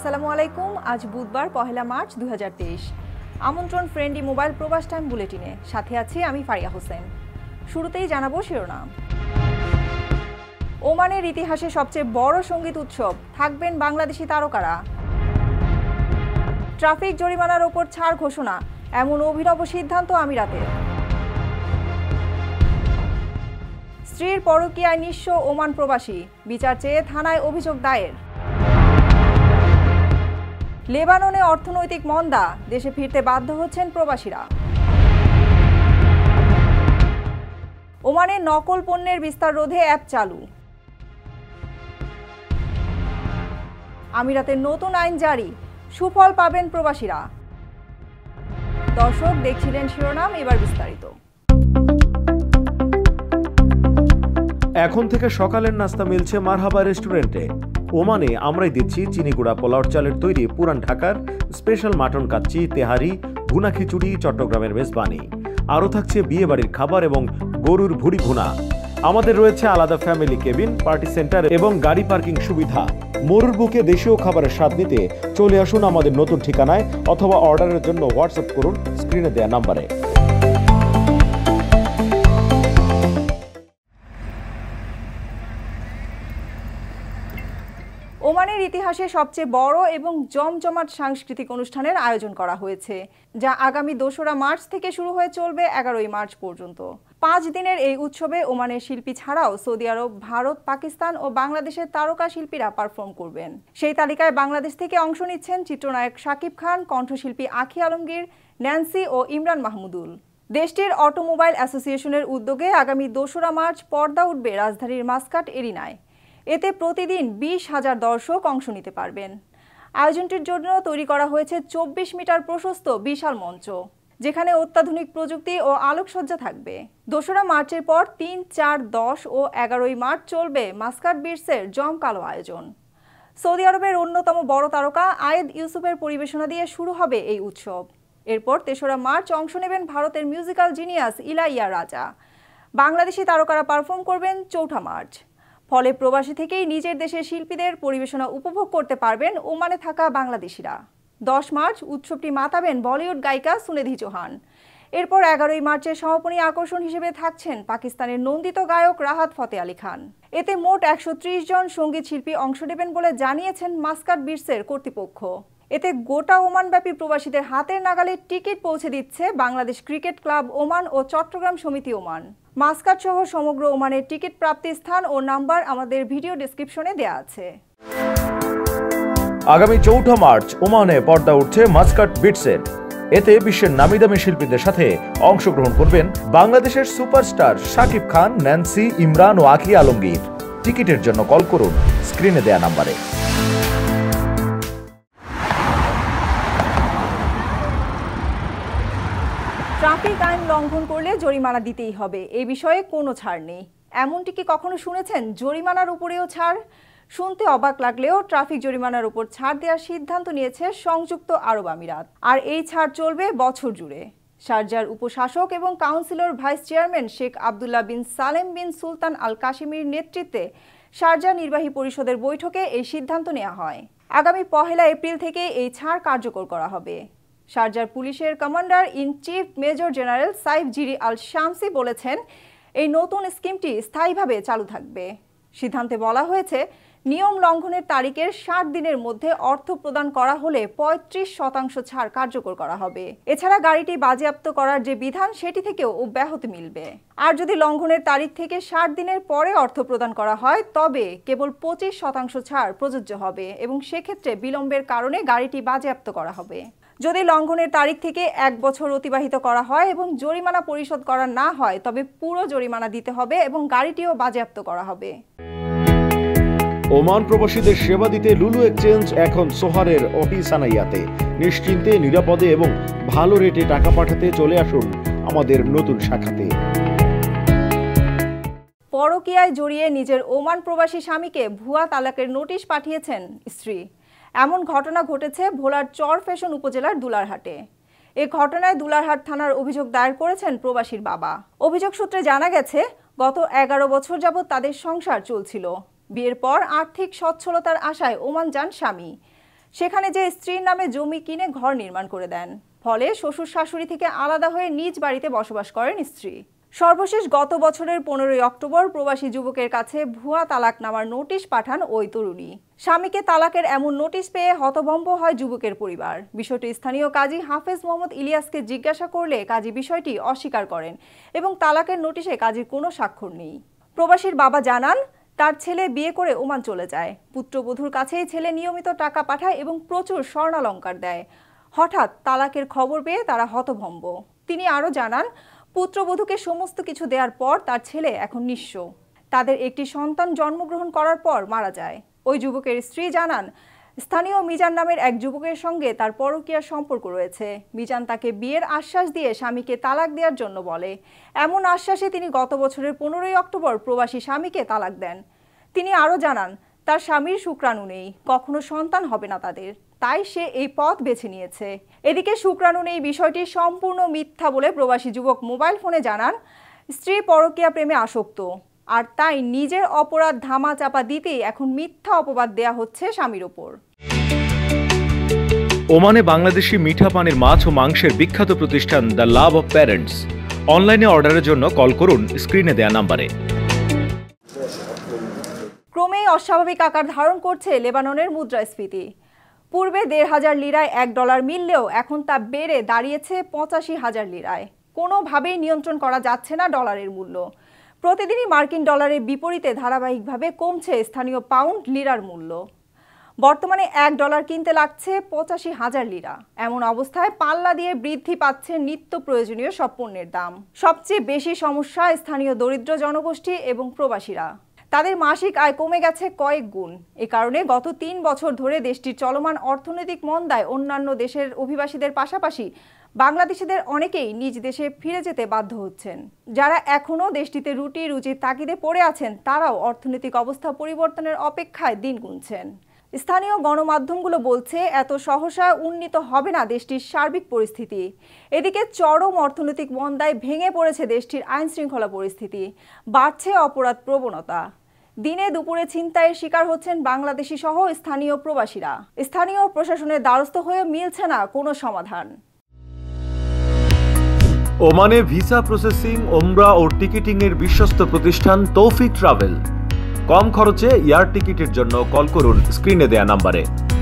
আসসালামু আলাইকুম। আজ বুধবার 1 মার্চ 2023। আমন্ত্রণ ফ্রেন্ডলি মোবাইল প্রবাস টাইম বুলেটিনে। সাথে আছি আমি ফারিয়া হোসেন। শুরুতেই জানাবো শিরোনাম। ওমানের ইতিহাসে সবচেয়ে বড় সঙ্গীত উৎসব, থাকবেন বাংলাদেশি তারকারা। ট্রাফিক জরিমানার ওপর ছাড় ঘোষণা, এমন অভিনব সিদ্ধান্ত আমিরাতের। স্ত্রীর পরকীয়ায় নিঃস্ব ওমান প্রবাসী, বিচার চেয়ে থানায় অভিযোগ দায়ের। লেবাননে অর্থনৈতিক মন্দা, দেশে ফিরতে বাধ্য হচ্ছেন প্রবাসীরা। ওমানে নকল পণ্যের বিস্তার রোধে অ্যাপ চালু। আমিরাতের নতুন আইন জারি, সুফল পাবেন প্রবাসীরা। দর্শক দেখছিলেন শিরোনাম, এবার বিস্তারিত। এখন থেকে সকালের নাস্তা মিলছে মারহাবা রেস্টুরেন্টে। ওমানে আমরাই দিচ্ছি চিনিগুড়া পোলাওর চালের তৈরি পুরান ঢাকার স্পেশাল মাটন কাচ্চি, তেহারি, ভুনা খিচুড়ি, চট্টগ্রামের মেজবানি। আরও থাকছে বিয়ে বাড়ির খাবার এবং গরুর ভুড়ি ভুনা। আমাদের রয়েছে আলাদা ফ্যামিলি কেবিন, পার্টি সেন্টার এবং গাড়ি পার্কিং সুবিধা। মরুর বুকে দেশীয় খাবারের স্বাদ নিতে চলে আসুন আমাদের নতুন ঠিকানায় অথবা অর্ডারের জন্য হোয়াটসঅ্যাপ করুন স্ক্রিনে দেওয়া নাম্বারে। ওমানের ইতিহাসে সবচেয়ে বড় এবং জমজমাট সাংস্কৃতিক অনুষ্ঠানের আয়োজন করা হয়েছে, যা আগামী 2 মার্চ থেকে শুরু হয়ে চলবে 11 মার্চ পর্যন্ত। 5 দিনের এই উৎসবে ওমানের শিল্পী ছাড়াও সৌদি আরব, ভারত, পাকিস্তান ও বাংলাদেশের তারকা শিল্পীরা পারফর্ম করবেন। সেই তালিকায় বাংলাদেশ থেকে অংশ নিচ্ছেন চিত্রনায়ক শাকিব খান, কণ্ঠশিল্পী আখি আলমগীর, ন্যান্সি ও ইমরান মাহমুদুল। দেশটির অটোমোবাইল অ্যাসোসিয়েশনের উদ্যোগে আগামী 2 মার্চ পর্দা উঠবে রাজধানীর মাস্কাট এরিনায়। এতে প্রতিদিন 20,000 দর্শক অংশ নিতে পারবেন। আয়োজনটির জন্য তৈরি করা হয়েছে 24 মিটার প্রশস্ত বিশাল মঞ্চ, যেখানে অত্যাধুনিক প্রযুক্তি ও আলোকসজ্জা থাকবে। 2 মার্চের পর 3, 4, 10 ও 11 মার্চ চলবে মাস্কাটবিটসের জমকালো আয়োজন। সৌদি আরবের অন্যতম বড় তারকা আয়েদ ইউসুফের পরিবেশনা দিয়ে শুরু হবে এই উৎসব। এরপর 3 মার্চ অংশ নেবেন ভারতের মিউজিক্যাল জিনিয়াস ইলাইয়া রাজা। বাংলাদেশি তারকারা পারফর্ম করবেন 4 মার্চ। ফলে প্রবাসী থেকেই নিজের দেশের শিল্পীদের পরিবেশনা উপভোগ করতে পারবেন ওমানে থাকা বাংলাদেশিরা। 10 মার্চ উৎসবটি মাতাবেন বলিউড গায়িকা সুনিধি চৌহান। এরপর 11 মার্চের সমাপনী আকর্ষণ হিসেবে থাকছেন পাকিস্তানের নন্দিত গায়ক রাহাত ফতে আলী খান। এতে মোট 130 জন সঙ্গীত শিল্পী অংশ নেবেন বলে জানিয়েছেন মাস্কাটবিটসের কর্তৃপক্ষ। এতে গোটা ওমানব্যাপী প্রবাসীদের হাতের নাগালে টিকিট পৌঁছে দিচ্ছে বাংলাদেশ ক্রিকেট ক্লাব ওমান ও চট্টগ্রাম সমিতি ওমান। মাস্কাট সহ সমগ্র ওমানের টিকিট প্রাপ্তির স্থান ও নাম্বার আমাদের ভিডিও ডেসক্রিপশনে দেওয়া আছে। আগামী 4 মার্চ ওমানে পর্দা উঠছে মাস্কাটবিটসের। এতে বিশ্বের নামিদামি শিল্পীদের সাথে অংশগ্রহণ করবেন বাংলাদেশের সুপারস্টার শাকিব খান, ন্যান্সি, ইমরান ও আখি আলমগীর। টিকিটের জন্য কল করুন স্ক্রিনে দেয়া নাম্বারে। ট্রাফিক আইন লঙ্ঘন করলে জরিমানা দিতেই হবে, এই বিষয়ে কোনো ছাড় নেই। এমনটি কি কখনো শুনেছেন? জরিমানার উপরেও ছাড়? শুনতে অবাক লাগলেও ট্রাফিক জরিমানার উপর ছাড় দেওয়ার সিদ্ধান্ত নিয়েছে সংযুক্ত আরব আমিরাত। আর এই ছাড় চলবে বছর জুড়ে। শারজার উপশাসক এবং councillor vice chairman Sheikh Abdullah bin Salem bin Sultan Al কাশিমির নেতৃত্বে শারজা নির্বাহী পরিষদের বৈঠকে এই সিদ্ধান্ত নেওয়া হয়। আগামী 1 এপ্রিল থেকে এই ছাড় কার্যকর করা হবে। শারজার পুলিশের commander in chief major general Saif Ziri Al Shamsi বলেছেন, এই নতুন স্কিমটি স্থায়ীভাবে চালু থাকবে। সিদ্ধান্তে বলা হয়েছে, নিয়ম লঙ্ঘনের তারিখের 60 দিনের মধ্যে অর্থ প্রদান করা হলে 35% ছাড় কার্যকর করা হবে। এছাড়া গাড়িটি বাজেয়াপ্ত করার যে বিধান, সেটি থেকেও অব্যাহতি মিলবে। আর যদি লঙ্ঘনের তারিখ থেকে 60 দিনের পরে অর্থ প্রদান করা হয়, তবে কেবল 25% ছাড় প্রযোজ্য হবে এবং সেক্ষেত্রে বিলম্বের কারণে গাড়িটি বাজেয়াপ্ত করা হবে। যদি লঙ্ঘনের তারিখ থেকে 1 বছর অতিবাহিত করা হয় এবং জরিমানা পরিশোধ করা না হয়, তবে পুরো জরিমানা দিতে হবে এবং গাড়িটিও বাজেয়াপ্ত করা হবে। ওমান প্রবাসীদের সেবা দিতে লুলু এক্সচেঞ্জ এখন সোহারের অফিস আনাইয়াতে। নিশ্চিন্তে, নিরাপদে এবং ভালো রেটে টাকা পাঠাতে চলে আসুন আমাদের নতুন শাখাতে। পরকীয়ায় জড়িয়ে নিজের ওমান প্রবাসী স্বামীকে ভুয়া তালাকের নোটিশ পাঠিয়েছেন স্ত্রী। এমন ঘটনা ঘটেছে ভোলার চর ফ্যাশন উপজেলার দুলারহাটে। এ ঘটনায় দুলারহাট থানার অভিযোগ দায়ের করেছেন প্রবাসীর বাবা। অভিযোগ সূত্রে জানা গেছে, গত 11 বছর যাবৎ তাদের সংসার চলছিল। বিয়ের পর আর্থিক সচ্ছলতার আশায় ওমান যান স্বামী। সেখানে যে স্ত্রীর নামে জমি কিনে ঘর নির্মাণ করে দেন। ফলে শ্বশুর শাশুড়ি থেকে আলাদা হয়ে নিজ বাড়িতে বসবাস করেন স্ত্রী। সর্বশেষ গত বছরের 15 অক্টোবর প্রবাসী যুবকের কাছে ভুয়া তালাকনামার নোটিশ পাঠান ওই তরুণী। স্বামীকে তালাকের এমন নোটিশ পেয়ে হতভম্ব হয় যুবকের পরিবার। বিষয়টি স্থানীয় কাজী হাফেজ মোহাম্মদ ইলিয়াসকে জিজ্ঞাসা করলে কাজী বিষয়টি অস্বীকার করেন এবং তালাকের নোটিশে কাজীর কোনো স্বাক্ষর নেই। প্রবাসীর বাবা জানান, তার ছেলে বিয়ে করে ওমান চলে যায়। পুত্রবধূর কাছেই ছেলে নিয়মিত টাকা পাঠায় এবং প্রচুর স্বর্ণালংকার দেয়। হঠাৎ তালাকের খবর পেয়ে তারা হতভম্ব। তিনি আরও জানান, পুত্রবধূকে সমস্ত কিছু দেওয়ার পর তার ছেলে এখন নিঃস্ব। তাদের একটি সন্তান জন্মগ্রহণ করার পর মারা যায়। ওই যুবকের স্ত্রী জানান, স্থানীয় মিজান নামের এক যুবকের সঙ্গে তার পরকীয়ার সম্পর্ক রয়েছে। মিজান তাকে বিয়ের আশ্বাস দিয়ে স্বামীকে তালাক দেওয়ার জন্য বলে। এমন আশ্বাসে তিনি গত বছরের 15 অক্টোবর প্রবাসী স্বামীকে তালাক দেন। তিনি আরও জানান, তার স্বামীর শুক্রাণু নেই, কখনো সন্তান হবে না তাদের, তাই সে এই পথ বেছে নিয়েছে। এদিকে শুক্রাণু নেই বিষয়টি সম্পূর্ণ মিথ্যা বলে প্রবাসী যুবক মোবাইল ফোনে জানান, স্ত্রী পরকীয়া প্রেমে আসক্ত, আর তাই নিজের অপরাধ ধামা চাপা দিতেই এখন মিথ্যা অপবাদ দেয়া হচ্ছে স্বামীর ওপর। ওমানে বাংলাদেশি মিঠা পানির মাছ ও মাংসের বিখ্যাত প্রতিষ্ঠান দ্য লাভ অফ প্যারেন্টস। অনলাইনে অর্ডারের জন্য কল করুন স্ক্রিনে দেয়া নাম্বারে। ক্রমেই অস্বাভাবিক আকার ধারণ করছে লেবাননের মুদ্রাস্ফীতি। পূর্বে ১,৫০০ লিরায় $1 মিললেও এখন তা বেড়ে দাঁড়িয়েছে ৮৫,০০০ লিরায়। কোনোভাবেই নিয়ন্ত্রণ করা যাচ্ছে না ডলারের মূল্য। প্রতিদিনই মার্কিন ডলারের বিপরীতে ধারাবাহিকভাবে কমছে স্থানীয় পাউন্ড লিরার মূল্য। বর্তমানে $1 কিনতে লাগছে ৮৫,০০০ লিরা। এমন অবস্থায় পাল্লা দিয়ে বৃদ্ধি পাচ্ছে নিত্য প্রয়োজনীয় সব পণ্যের দাম। সবচেয়ে বেশি সমস্যা স্থানীয় দরিদ্র জনগোষ্ঠী এবং প্রবাসীরা। তাদের মাসিক আয় কমে গেছে কয়েক গুণ। এ কারণে গত ৩ বছর ধরে দেশটির চলমান অর্থনৈতিক মন্দায় অন্যান্য দেশের অভিবাসীদের পাশাপাশি বাংলাদেশিদের অনেকেই নিজ দেশে ফিরে যেতে বাধ্য হচ্ছেন। যারা এখনও দেশটিতে রুজির তাগিদে পড়ে আছেন, তারাও অর্থনৈতিক অবস্থা পরিবর্তনের অপেক্ষায় দিন গুনছেন। স্থানীয় গণমাধ্যমগুলো বলছে, এত সহসা উন্নীত হবে না দেশটির সার্বিক পরিস্থিতি। এদিকে চরম অর্থনৈতিক মন্দায় ভেঙে পড়েছে দেশটির আইনশৃঙ্খলা পরিস্থিতি, বাড়ছে অপরাধ প্রবণতা। দিনে দুপুরে ছিনতাইয়ের শিকার হচ্ছেন বাংলাদেশি সহ স্থানীয় প্রবাসীরা। স্থানীয় প্রশাসনের দ্বারস্থ হয়ে মিলছে না কোনো সমাধান। ওমানে ভিসা প্রসেসিং, ওমরা ও টিকিটিং এর বিশ্বস্ত প্রতিষ্ঠান তৌফিক ট্রাভেল। কম খরচে এয়ার টিকিটের জন্য কল করুন স্ক্রিনে দেয়া নাম্বারে।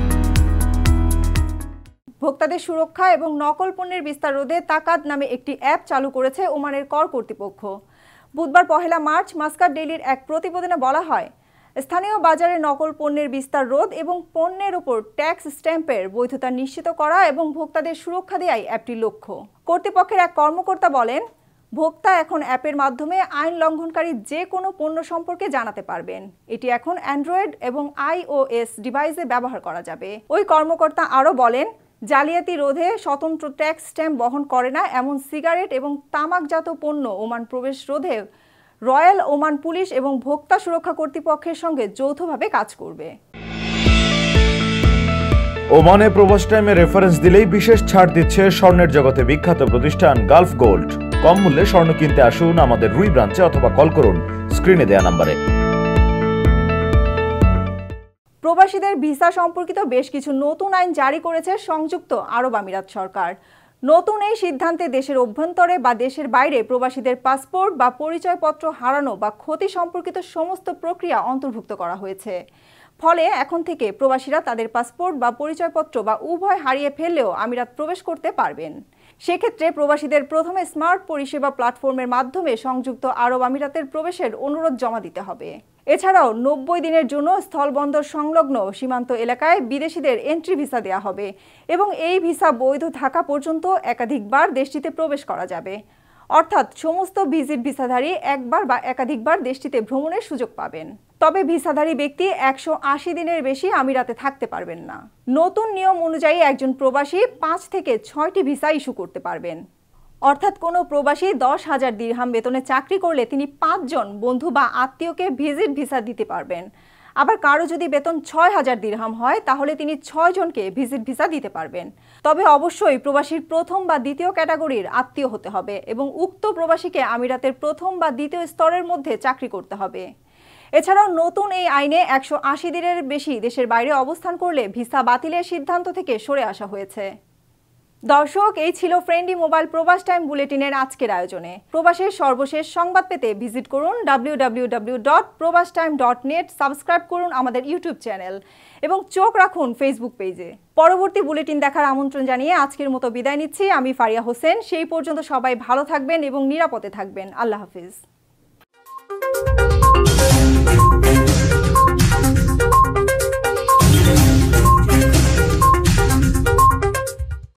ভোক্তাদের সুরক্ষা এবং নকল পণ্যের বিস্তার রোধে তাকাদ নামে একটি অ্যাপ চালু করেছে ওমানের কর কর্তৃপক্ষ। বুধবার ১ মার্চ মাস্কাট ডেইলির এক প্রতিবেদনে বলা হয়, স্থানীয় বাজারে নকল পণ্যের বিস্তার রোধ এবং পণ্যের উপর ট্যাক্স স্ট্যাম্পের বৈধতা নিশ্চিত করা এবং ভোক্তাদের সুরক্ষা দেওয়াই অ্যাপটির লক্ষ্য। কর্তৃপক্ষের এক কর্মকর্তা বলেন, ভোক্তা এখন অ্যাপের মাধ্যমে আইন লঙ্ঘনকারী যে কোনো পণ্য সম্পর্কে জানাতে পারবেন। এটি এখন অ্যান্ড্রয়েড এবং iOS ডিভাইসে ব্যবহার করা যাবে। ওই কর্মকর্তা আরও বলেন, জালিয়াতি রোধে স্বতন্ত্র ট্যাক্স স্ট্যাম্প বহন করে না এমন সিগারেট এবং তামাকজাত পণ্য ওমান প্রবেশ রোধে রয়্যাল ওমান পুলিশ এবং ভোক্তা সুরক্ষা কর্তৃপক্ষের সঙ্গে যৌথভাবে কাজ করবে। ওমানে প্রবাস টাইমে রেফারেন্স দিলেই বিশেষ ছাড় দিচ্ছে স্বর্ণের জগতে বিখ্যাত প্রতিষ্ঠান গালফ গোল্ড। কম মূল্যে স্বর্ণ কিনতে আসুন আমাদের রুই ব্রাঞ্চে অথবা কল করুন স্ক্রিনে দেয়া নাম্বারে। প্রবাসীদের ভিসা সম্পর্কিত বেশ কিছু নতুন আইন জারি করেছে সংযুক্ত আরব আমিরাত সরকার। নতুন এই সিদ্ধান্তে দেশের অভ্যন্তরে বা দেশের বাইরে প্রবাসীদের পাসপোর্ট বা পরিচয়পত্র হারানো বা ক্ষতি সম্পর্কিত সমস্ত প্রক্রিয়া অন্তর্ভুক্ত করা হয়েছে। ফলে এখন থেকে প্রবাসীরা তাদের পাসপোর্ট বা পরিচয়পত্র বা উভয় হারিয়ে ফেললেও আমিরাত প্রবেশ করতে পারবেন। সেক্ষেত্রে প্রবাসীদের প্রথমে স্মার্ট পরিষেবা প্ল্যাটফর্মের মাধ্যমে সংযুক্ত আরব আমিরাতের প্রবেশের অনুরোধ জমা দিতে হবে। এছাড়াও ৯০ দিনের জন্য স্থলবন্দর সংলগ্ন সীমান্ত এলাকায় বিদেশিদের এন্ট্রি ভিসা দেওয়া হবে এবং এই ভিসা বৈধ থাকা পর্যন্ত একাধিকবার দেশটিতে প্রবেশ করা যাবে। অর্থাৎ সমস্ত ভিজিট ভিসাধারী একবার বা একাধিকবার দেশটিতে ভ্রমণের সুযোগ পাবেন। তবে ভিসাধারী ব্যক্তি ১৮০ দিনের বেশি আমিরাতে থাকতে পারবেন না। নতুন নিয়ম অনুযায়ী একজন প্রবাসী ৫ থেকে ৬টি ভিসা ইস্যু করতে পারবেন। অর্থাৎ কোনো প্রবাসী ১০,০০০ দিরহাম বেতনে চাকরি করলে তিনি ৫ জন বন্ধু বা আত্মীয়কে ভিজিট ভিসা দিতে পারবেন। আবার কারো যদি বেতন ৬,০০০ দিরহাম হয় তাহলে তিনি ৬ জনকে ভিজিট ভিসা দিতে পারবেন। তবে অবশ্যই প্রবাসীর প্রথম বা দ্বিতীয় ক্যাটাগরির আত্মীয় হতে হবে এবং উক্ত প্রবাসীকে আমিরাতের প্রথম বা দ্বিতীয় স্তরের মধ্যে চাকরি করতে হবে। এছাড়াও নতুন এই আইনে 180 দিনের বেশি দেশের বাইরে অবস্থান করলে ভিসা বাতিলের সিদ্ধান্ত থেকে সরে আসা হয়েছে। দর্শক, এই ছিল ফ্রেন্ডলি মোবাইল প্রবাস টাইম বুলেটিনের আজকের আয়োজনে। প্রবাসের সর্বশেষ সংবাদ পেতে ভিজিট করুন www.probastime.net, সাবস্ক্রাইব করুন আমাদের ইউটিউব চ্যানেল এবং চোখ রাখুন ফেসবুক পেজে। পরবর্তী বুলেটিন দেখার আমন্ত্রণ জানিয়ে আজকের মতো বিদায় নিচ্ছি। আমি ফারিয়া হোসেন। সেই পর্যন্ত সবাই ভালো থাকবেন এবং নিরাপদে থাকবেন। আল্লাহ হাফিজ।